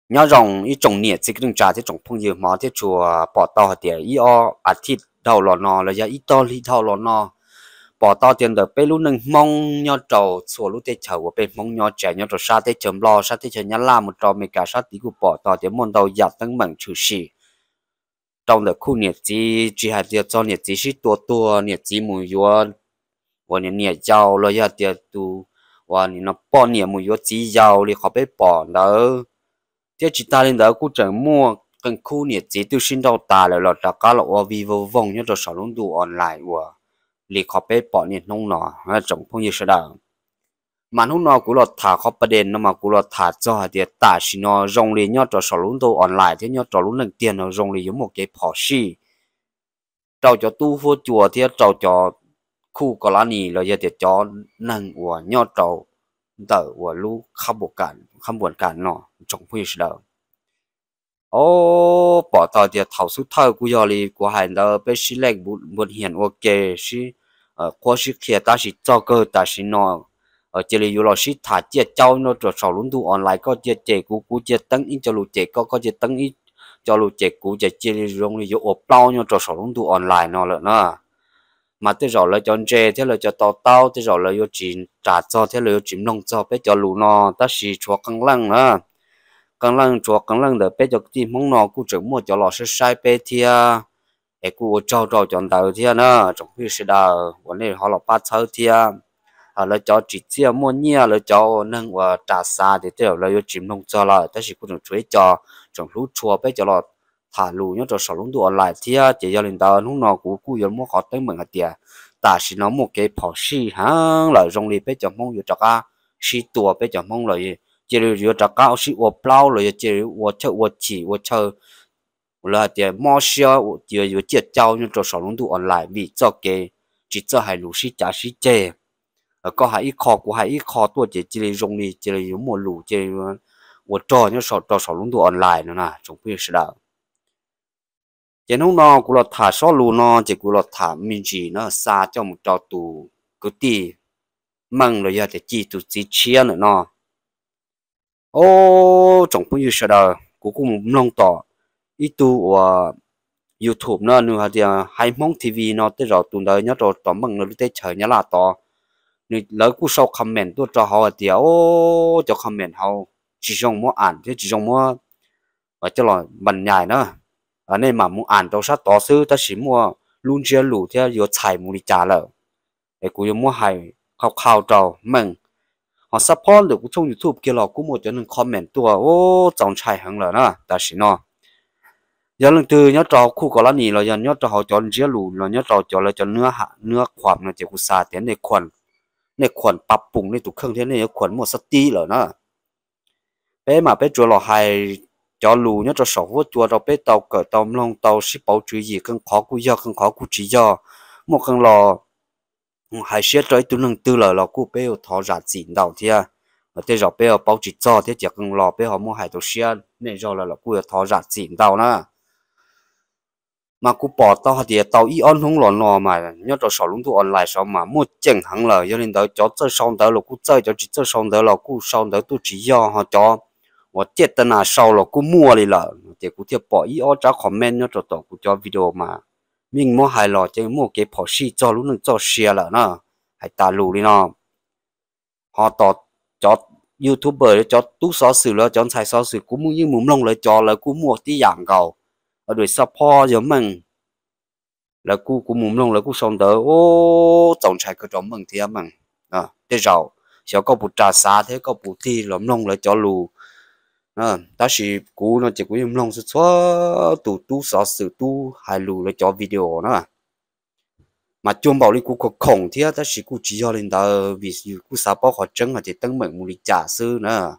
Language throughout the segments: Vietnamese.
nhớ rong ít trồng nhiệt chỉ cần trả thì trồng phong dừa mà thì chùa bỏ tao hạt tiền ít o à thịt đầu lò nò là giờ ít to li đầu lò nò bỏ tao tiền được bé lúc nâng mong nhớ trầu xua lúc tết chầu bé mong nhớ trẻ nhớ trầu sa tết chấm lo sa tết chấm nhớ làm một trò mình cả sát tí của bỏ tao tiền môn đầu giặt tăng mảng chủ sĩ trong được khu nhiệt chỉ hạt tiền cho nhiệt chỉ tua nhiệt chỉ mùi yếu và nhiệt giàu rồi giờ tiền tu và nó bỏ nhiệt mùi yếu chỉ giàu thì họ bé bỏ đỡ thế chỉ ta lên đó cũng chẳng mua cần khu nhiệt chỉ tôi xin đầu ta là tất cả là ở vivo vòng nhớ rồi sản luôn đủ online và li khó bé bỏ nhiệt nông nọ hay trồng phong như thế nào mà nông nọ cũng là thả khóประเด็นnó mà cũng là thả cho thì ta xin nó rong li nhớ rồi sản luôn đủ online thế nhớ rồi luôn nâng tiền nó rong li giống một cái bỏ xí trâu cho tu vô chùa thì trâu cho khu có lá nì rồi giờ thì cho nâng của nhớ trâu đỡ của lu không buồn cản nọ trồng phong như thế nào ô bỏ tao thì thảo số thơ của giờ li của hai đó bé xí lệch buồn hiền ok xí qua xí kia ta xí cho cơ ta xí nó ở chơi li là xí thả chia châu nó cho sầu luôn tu online có chia chế cú chia tăng ít cho lù chế có chia tăng ít cho lù chế cú chia chia li rong li yo ốp bao nhau cho sầu luôn tu online nó lợ nó mà tới rồi là cho chế thế là cho tao tới rồi là yo chỉ trả cho thế là yo chỉ nông cho bé cho lù nó ta xí chua căng lăng nữa căng lăng để bé cho tí mong nó cũng chỉ mua cho lọ sẽ sai bé thia để cũng trâu chọn đầu thia nữa trong khi sẽ đào vấn đề họ là bắt sau thia họ là cho chỉ chia mua nhia là cho nâng và trả xa thì theo là yêu chìm nông cho là ta chỉ cũng được chuối cho trong lúc chùa bé cho lọ thả lù nhớ cho sầu lúng đùa lại thia chỉ cho lên đầu lúc nào cũng yêu mua họ tới mừng hạt tiền ta chỉ nó một cái phò xì hang là trong đi bé cho mong yêu cho ca xì tua bé cho mong là chỉ là cho cao sĩ ở plau rồi chỉ ở chờ là thì mua xe chỉ có chỉ trao như cho sản lượng online vì cho cái chỉ cho hai lũ sĩ trả sĩ chế có hai ít kho của hai ít kho tôi chỉ là dùng đi chỉ là dùng một lũ chỉ ở cho như sản lượng online nữa nè chúng tôi sẽ đạo chỉ lúc nào cũng là thả số lũ nó chỉ cũng là thả mình chỉ nó xa cho một trò tù cứ tì măng rồi giờ thì chỉ tụ chỉ chia nữa nó ô trong cũng như sao cũng nông tỏ ít tu YouTube nó nữa thì hay mong TV nó tới rồi tụi đời nhớ rồi tóm bằng nó tới chờ nhớ là to nếu lỡ cũng sau comment tôi cho họ thì ô cho comment họ chỉ trong mua ảnh thế chỉ trong mua và cho là mình nhảy nữa ở nên mà muốn ảnh đâu sát to sư ta chỉ mua luôn chia lũ theo vừa xài mua đi trả lợ để cũng mua hay khao trâu mình họ support được trong YouTube kia là cũng một cho nên comment tua ô trong chạy hơn là nó ta chỉ nó giờ lần từ nhớ trò khu có lá nì là giờ nhớ trò họ chọn chia lù là nhớ trò chọn là chọn nước khoản là chỉ có xa tiền để khoản bắp bùng để tụ khương thế này khoản một sắt tí rồi nó bé mà bé chùa là hay cho lù nhớ trò sổ vô chùa rồi bé tàu cỡ tàu long tàu ship bảo chữ gì cần khó cú do cần khó cú chỉ do một cần lò hay xét tới tụi nâng tư là cú bé thọ ra chín đầu thia ở đây rồi bé bảo chỉ cho thế chỉ cần lò bé họ mua hai tổ xét nên rồi là cú thọ ra chín đầu nữa mà cú bỏ tao thì tao ý on không lòn lò mà nhớ cho sổ lúng tu online sao mà mua chẳng hẳn là cho nên đó cho chơi xong đó là cú chơi cho chỉ chơi xong đó là cú xong đó tu chỉ do họ cho và chết tên là sau là cú mua đi là thì cú thiệt bỏ ý on trả comment nhớ cho tao cú cho video mà mình mua hài lò chứ mua cái phò xì cho lúcนึงcho share là nó hay ta lù đi nó họ tao cho YouTuber cho tú xóa sự là cho xài xóa sự cú mua như muốn lông lại cho là cú mua tí dạng cầu ở đuổi support giống mình là cú muốn lông là cú xong tới ô tổng chạy cái trong mình thì mình thế rồi sẽ có bút trà xa thế có bút thi lắm lông lại cho lù ta chỉ cú nó chỉ cú im lông xóa tu xóa sự tu hai lù lại cho video nữa mà chung bảo đi cú có khổng thế ta chỉ cú chỉ cho lên đó vì cú support họ chân là chỉ tăng mình một lịch trả sư nữa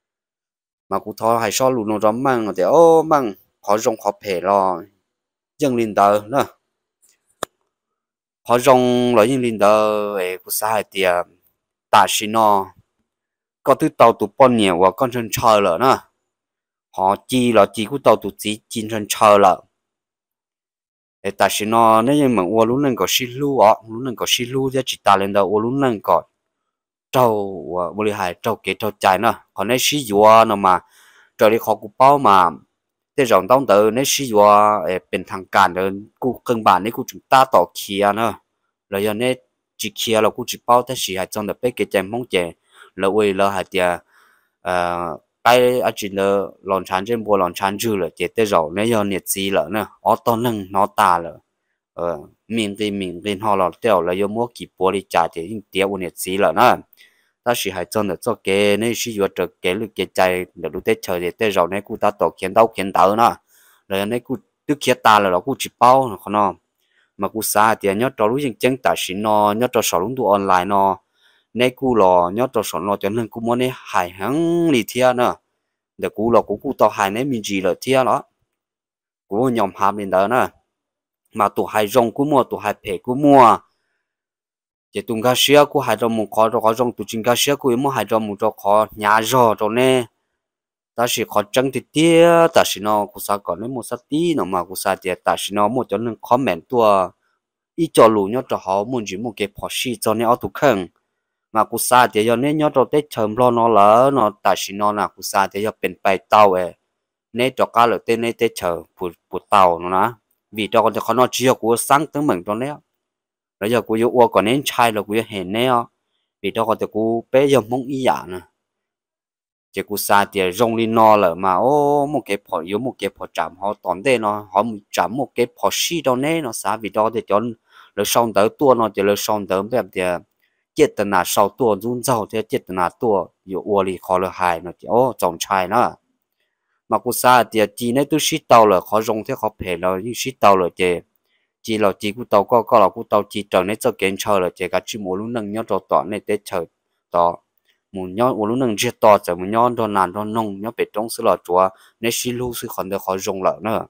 mà cú thọ hay so lù nó rắm mang thì ô mang họ rong họ phê lo dân linh đờ nữa họ rong lo dân linh đờ ấy cũng sai thì ta chỉ nó có thứ tàu tụ bao nhiêu và con chân chờ rồi nữa họ chỉ là chỉ của tàu tụ chỉ chín chân chờ rồi ấy ta chỉ nó nếu như mà uo lúc nâng có xí lu lúc nâng có xí lu thì chỉ ta lên đó uo lúc nâng có trâu bồi hại trâu kế trâu chạy nữa còn nếu xí dùa nó mà trở đi khó cụ bao mà thế rộng tông tới nếu sử dụng bên thằng cản rồi cụ cân bản nếu cụ chúng ta tỏ kia nữa rồi giờ nên chỉ kia là cụ chỉ bao thế sĩ hay trong được cái chém mong chè là quay là hạt tiền cái ở trên là lòn chán trên bộ lòn chán dư là chỉ thế rộng nếu giờ nhiệt gì là nữa ở to nâng nó ta là mình họ là tiêu là giờ mua kịp bộ đi trả thì những tiêu nhiệt gì là nữa ta chỉ hay trong được cho cái nên sử dụng được cái lực cái chạy được lúc tết chờ thì tết rồi nên cụ ta tổ kiến tàu nữa rồi nên cụ tức kia ta là nó cụ chỉ bao nó nó mà cụ xa thì nhớ cho lúc chân ta xin nó nhớ cho sổ lúng tu online nó nên cụ lo nhớ cho sổ nó cho nên cụ muốn này hài hứng đi theo nữa để cụ lo cụ tao hài nên mình chỉ là theo đó cụ nhom hàm lên đó nữa mà tụ hài rong cụ mua tụ hài phe cụ mua chỉ tung cá sấu của hai trong một khó rồi có trong tụ chính cá sấu của em hai trong một cho khó nhà rồi rồi nè ta chỉ khó trăng thì tia ta chỉ nó cũng sao còn nên một sát tí nó mà cũng sao thì ta chỉ nó một cho nên comment tua ít cho lù nhớ cho họ muốn chỉ một cái phò xí cho nên ở tụ khẩn mà cũng sao thì giờ nên nhớ cho tết chấm lo nó lỡ nó ta chỉ nó là cũng sao thì giờ bên bay tàu ấy nên cho cá lợi tên nên tết chờ phụ tàu nó vì cho con nó chia của sáng tới mình cho nên rồi giờ cô yêu qua còn nên trai là cô yêu hẹn nè vì đó có thể cô bé giờ mong ý giả nè chỉ cô xa thì rong đi no là mà ô một cái phò yếu một cái phò chạm họ tóm đây nó họ chạm một cái phò xí đâu nè nó xa vì đó thì cho nó xong tới tua nó thì nó xong tớiแบบthì chết tận là sau tua run rau thì chết tận là tua yêu qua đi khó là hài nó thì ô chồng trai nữa mà cô xa thì chỉ nên tôi xí tàu là khó rong thế khó phê là nhưng xí tàu là chỉ là chỉ cú tàu có là cú tàu chỉ trở nên cho kiến chờ là chỉ cả chỉ muốn lúc nâng nhớ cho tỏ nên tết chờ tỏ muốn nhớ muốn lúc nâng chết tỏ chờ muốn nhớ cho nàn cho nông nhớ bị trong sự là chúa nên xí lu sự còn được khó dùng lại nữa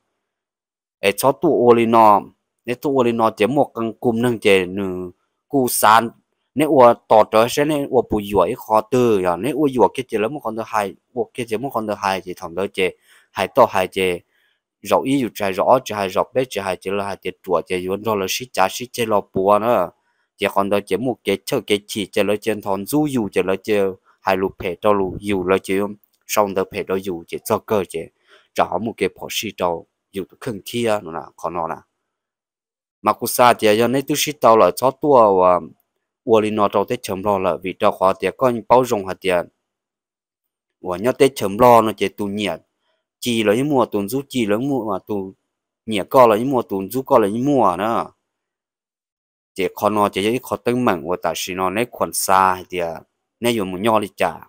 ấy cho tụ ô li nọ nên tụ ô li nọ chỉ một căn cùm nâng chỉ nửa cú san nên ô tỏ trở sẽ nên ô bùi dũa khó từ à nên ô dũa cái chỉ là một con được hai ô cái chỉ một con được hai chỉ thằng đó chỉ hai to hai chỉ rõ ýอยู่ใจrõ chỉ hay rõ bé chỉ hay chỉ là hay chỉ chùa chỉ yuan rồi là sĩ trả sĩ chỉ là bùa nữa chỉ còn đó chỉ một cái chơi cái chỉ là trên thon du yu chỉ là chỉ hay lục phe cho lục yu là chỉ xong đó phe đó yu chỉ cho cơ chỉ trả một cái phò sĩ đâu yu được khẩn thia nữa là còn nó là mà cú sa chỉ cho nên tôi sĩ tao là cho tua và uo li nó đâu tết chấm lo là vì cho họ thì có bao dung hạt tiền và nhớ tết chấm lo nó chỉ tu nhiệt chỉ là những mùa tuần du chỉ là mùa mà tu nhẹ co là những mùa tuần du co là những mùa nữa chỉ còn nó chỉ có từng mảng của ta chỉ nó lấy quần xa thì nên dùng một nhau đi trả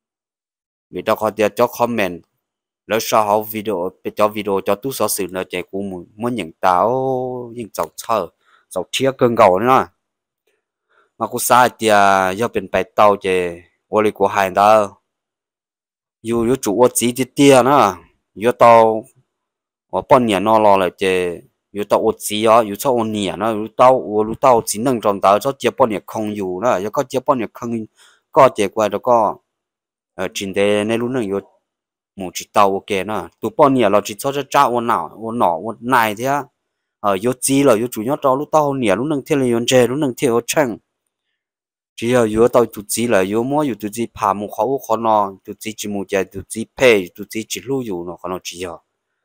vì đó có thể cho commentแล้วsau họ video cho video cho tu sở sự là chạy cũng muốn nhận tao những dòng thơ dòng chia cơn gầu nữa mà cũng sai thì do bên bài tàu chạy ô li của hai đó dù chủ ô chỉ thì tiền nữa dù tao ở bao nhiêu nó lo là chế dù tao ở chỉ á dù cho ở nhiều nó dù tao chỉ能赚到cho chế bao nhiêu không dù nữa dù có chế bao nhiêu không có chế qua đó có trên đây này lúc này dù một chỉ tao ok nữa tụ bao nhiêu là chỉ cho trả ở nào ở nọ ở này thế á dù chỉ là dù chủ yếu cho lúc tao nhiều lúc nâng thiên là dù chế lúc nâng thiên ở chân chỉ là dù tao tụ chỉ là dù mua dù tụ chỉ phá một khẩu khó nó tụ chỉ một chế tụ chỉ pay tụ chỉ lưu dù nó khó nó chỉ à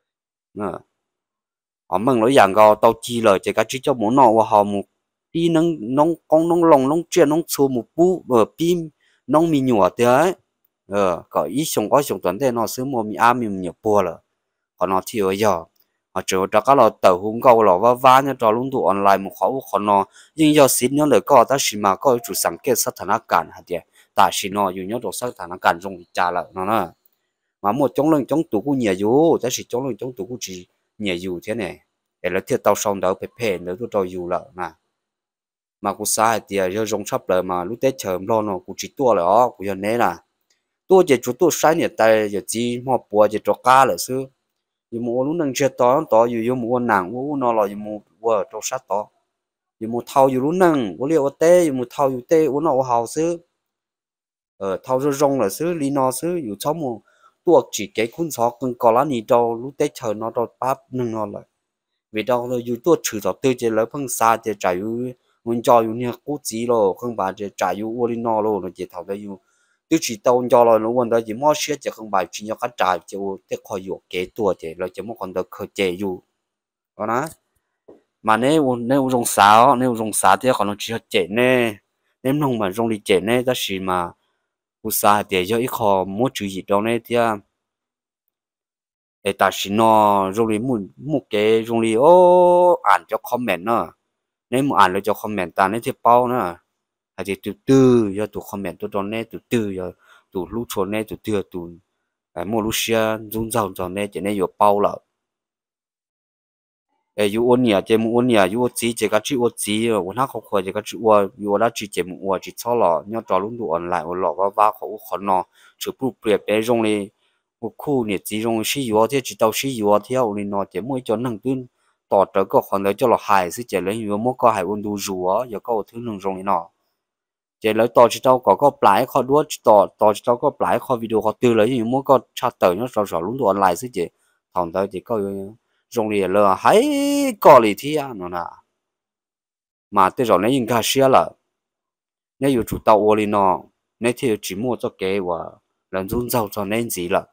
họ mừng lối dạng gò tàu chi lời chỉ cả chỉ cho muốn nọ họ một đi nông con nông lồng nông chuyện nông xô một bú pin nông mì nhựa thế có ý xong có xong tuần thế nó sớm mua mì ăn mì nhiều bùa rồi còn nó thì ở giờ họ chờ cho các lò tàu hung câu lò vá nhá cho luôn tụ online một khẩu còn nó nhưng giờ xin nhớ lời có ta xin mà có chủ sáng kết sát thằng cản hả chị ta xin nó dù nhớ đồ sát thằng cản trong trả lại nó nè mà một trong lần trong tụ cũng nhiều dù ta chỉ trong lần trong tụ cũng chỉ nhiều dù thế này để là thiết tàu xong đó phải phê nữa tôi cho dù lợ mà cũng sai thì giờ rong sắp lại mà lúc tết chờ lo nó cũng chỉ tua rồi cũng giờ này là tôi chỉ chú tôi sai nhiệt tay giờ chỉ mà bùa chỉ cho cá là xứ giờ mua lúc nâng chơi to giờ mua nàng mua nó là giờ mua bùa cho sát to giờ mua thau giờ lúc nâng có liệu tê giờ mua thau giờ tê uống nó hào xứ thau rồi rong là xứ li nó xứ giờ cháu mua tôi chỉ cái cuốn sọ cần có lá nì đâu lúc tết chờ nó đâu bắp nâng nó lại vì đó là dù tôi trừ vào tư chế lấy phân xa chế trả yu muốn cho yu nha cố chí lo không bà chế trả yu ô đi nó lo nó chế thảo đây yu tôi chỉ tao cho là nó vấn đề chỉ mua xe chỉ không bài chỉ cho các trại chỉ để khỏi dụ kế tua chỉ là chỉ mua còn được khởi chế dụ đó nè mà nếu dùng xả thì còn nó chỉ chế nè nếu không mà dùng đi chế nè đó là mà u xả thì cho ít khó mua chữ gì đó nè thì để ta xin nó dùng đi mua cái dùng đi ô ảnh cho comment nữa nếu mà ảnh được cho comment ta nên thì bao nữa hay thì từ từ giờ tụ comment tụ đó nè từ từ giờ tụ lúc cho nè từ từ tụ mua lúc xe dùng dầu cho nè chỉ nên有包了有我娘节目我娘有我自己个只我自我那好快这个只我有那只节目我只错了要找路路 online 我老个挖好我可能就不别别用的我酷你只用是有这只道是有跳你那节目就能对ต่อ这个可能就了海是这人有么个海温度热有个thứ能用的那这来ต่อ只道个ปลายเขาด้วยต่อ只道个ปลายเขาวิดีโอเขาตื่นเลย有么个差等要找路路 online 是这同到这个用力了还搞了天啊，侬呐，mà tới rồi nãy ఇంకా xia là nãy yêu chủ tàu ô li nó nãy thì chỉ mua cho cái và lần run rau cho nên gì là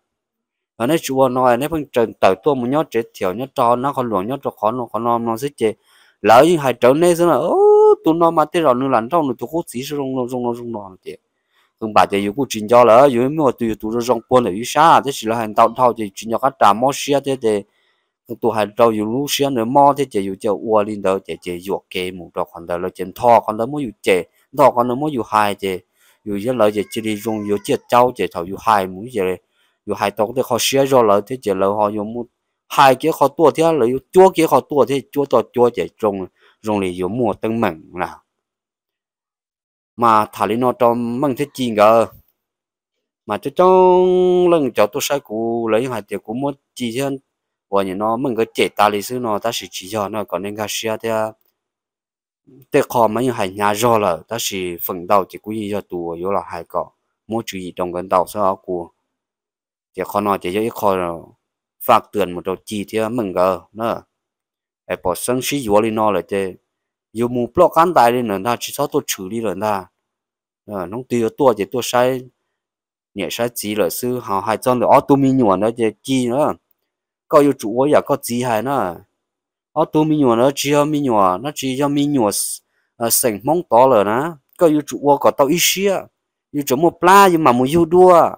ở nãy chủ nói nãy phân trần tới tôi muốn nhớ chết thiểu nhớ cho nó còn luồng nhớ cho khó nó sẽ chết lỡ như hai trở nên là ô tụi nó mà tới rồi nó làm trong nó tụi cố chỉ dùng nó thì không bà thì yêu cụ chuyện cho là yêu mua tụi nó dùng quân ở dưới xa thế chỉ là hành tàu thao thì chuyện cho các trạm mót xia thế thì tụ hai trâuอยู่รู้เสียเนื้อหม้อที่จะอยู่เจ้าอ้วนลินเดอร์จะอยู่เกมหมู่ดอกคนเดียวเราจะทอคนเดียวไม่อยู่เจทอคนเดียวไม่อยู่ไฮเจอยู่เยอะเลยจะจะได้用อยู่เจ้าเจ้าจะเขาอยู่ไฮหมู่จะอยู่ไฮตอกที่เขาเสีย咗เลยที่จะเราเขาอยู่มู่ไฮเกี่ยวเขาตัวที่เราอยู่จั่วเกี่ยวเขาตัวที่จั่วต่อจั่วจะรงเลยอยู่มั่วตั้งมั่งนะมาถ่ายลินอตอมมั่งที่จริงก็มาจะจ้องเรื่องเจ้าตัวใช้กูเลยหายเดี๋ยวกูมั่วจีเช่นว่าอย่างน้อมึงก็เจ็ดตาลิซื้อเนาะแต่สิจีจอเนาะก่อนนั้นก็เสียแต่คอมันยังหายยาจอเลยแต่สิฝนดาวจะกูยี่จะตัวอยู่ละหายก็มั่วจุยตรงกันดาวซะกูจะคอนอจะยังคอฝากเตือนหมดตัวจีที่มึงก็เนาะไอ้พอสังสีอยู่เลยเนาะเลยเจอยู่หมู่ปลอกกันตายเลยเนาะถ้าชิซอตัวฉือเลยเนาะน้องตีตัวจะตัวใช้เนี่ยใช้จีเลยซื้อหาหายจอนเลยอ๋อตัวมีหนวดเนาะจะจีเนาะcó yêu chủ ya có gì hay nè ở tôi mình nhua nó chỉ mình nhua nó chỉ cho mình nhua sành mong to rồi nè có yêu chủ có tao ít xía yêu chủ một pla nhưng mà một yêu đua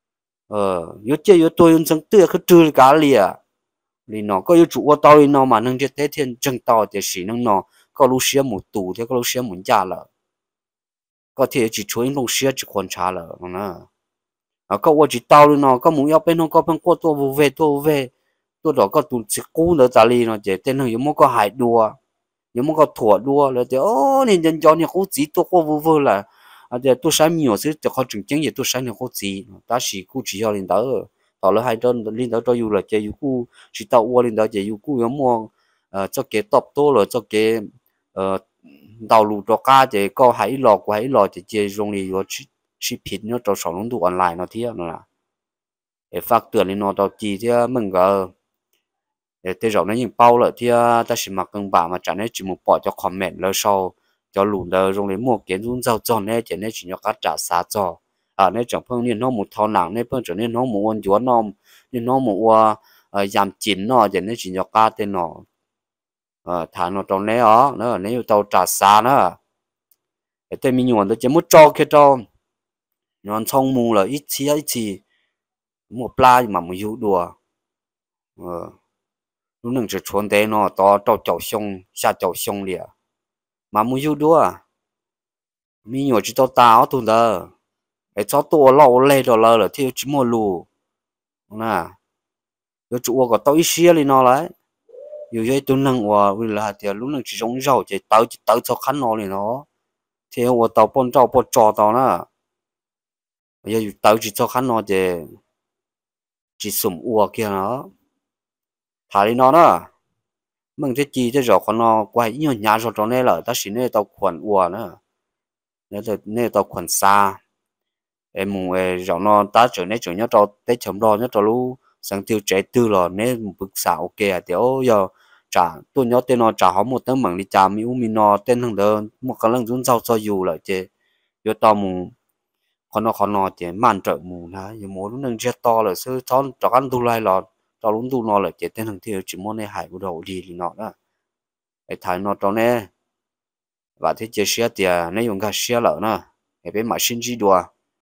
yêu chơi yêu tôi yêu chẳng tươi cứ trừ cả lìa thì nó có yêu chủ tao thì nó mà nâng chết thế thiên chân tao thì chỉ nâng nó có lúc xía một tủ thì có lúc xía một nhà là có thể chỉ cho những lúc xía chỉ quan trả là nè có tôi chỉ tao nó có muốn yêu bên nó có bên qua tôi về tôi đó có tụi sẽ cố nữa trả lý nó chỉ tên nó giống có hại đua giống có thua đua là thì ô nên dân cho nên cố chỉ tôi có vô là thì tôi sai nhiều chứ cho họ chứng chứng gì tôi sai nhiều cố chỉ ta chỉ cố chỉ cho lên đó tao là hai đơn lên đó cho dù là chỉ cố chỉ tao qua lên đó chỉ cố giống mua cho cái top tôi rồi cho cái đầu lù cho cá chỉ có hãy lò chỉ dùng đi rồi chỉ pin nó cho sản lượng online nó thiệt nữa là để phát triển lên nó tao chỉ thì mình có để tới rồi nó những bao lợi thì ta chỉ mặc cân bả mà chẳng nên chỉ một bỏ cho comment rồi sau cho lùn đời dùng đến một kiến run rau tròn này chỉ nên chỉ cho các trả giá cho nên chẳng phân nên nó một thao nặng nên phân trở nên nó một con chúa nó nên nó một giảm chín nó chỉ nên chỉ cho các tên nó thả nó trong này đó nó nếu tàu trả giá nữa để tên mình nhuận nó chỉ muốn cho cái cho nhuận xong mù là ít chi một pla mà một dụ đùa lúc nãy chỉ chuẩn đề nó to trâu chậu sông xa chậu sông liền mà mua yêu đua mi nhỏ chỉ tao tao tụi đó để cho tôi lâu lê rồi là theo chỉ mua lù nè rồi chủ có tao ít xía đi nó lại yêu vậy tôi nâng qua vì là thì lúc nãy chỉ giống rau chỉ tao cho khăn nó liền nó theo tôi tao bọn trâu bọn trò tao nè bây giờ tao chỉ cho khăn nó chỉ sủng ua kia nó thà đi nó nữa mình thế chi thế rồi con nó quay nhiều nhà rồi trong này là ta chỉ nên tao khuẩn ua nữa nên tao khuẩn xa em mù rồi nó ta trở nên trở nhớ cho tết chấm đo nhớ cho lu sáng tiêu trẻ tư rồi nên một bức xạ ok à thì giờ trả tôi nhớ tên nó trả họ một tấm bằng đi trả mi nó tên thằng đó một cái lần run rau cho dù lại chứ giờ tao mù con nó chỉ màn trợ mù na giờ muốn lúc nâng jet to là sư cho ăn tu lai lọt cho luôn tu nó là chỉ tên thằng thiêu chỉ muốn này hải của đầu đi thì nó đó để thay nó trong này và thế chế xe tiền này dùng cả xe lợn nè để bên machine gì đùa